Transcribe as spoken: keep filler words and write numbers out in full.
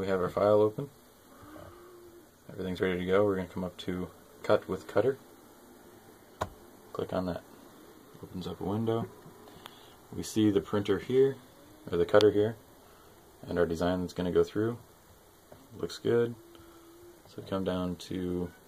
we have our file open. Everything's ready to go. We're going to come up to Cut with Cutter. Click on that. Opens up a window. We see the printer here, or the cutter here, and our design that's going to go through. Looks good. So come down to